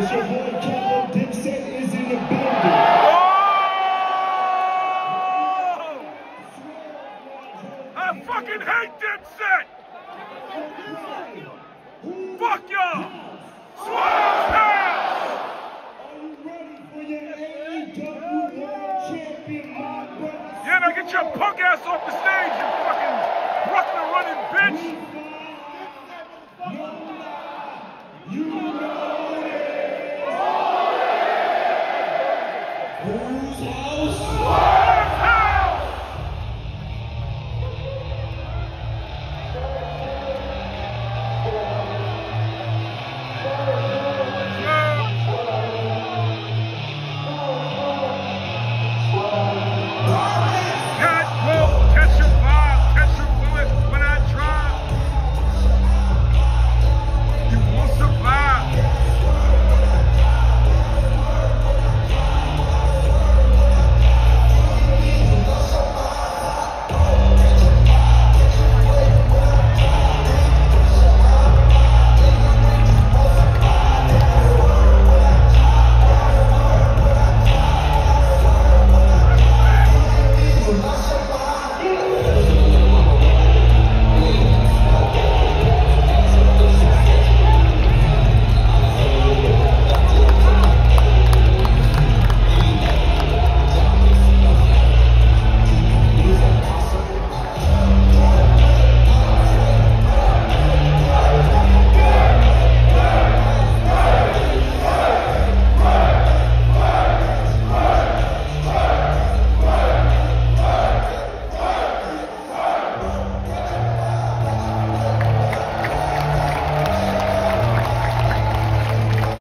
It's your boy Capo Dipset is in the building. I fucking hate Dipset! Fuck y'all! Swallow Pound! Are you ready for your AEW World Champion, my brothers? Yeah, now get your punk ass off the stage, you fucking Brooklyn running bitch!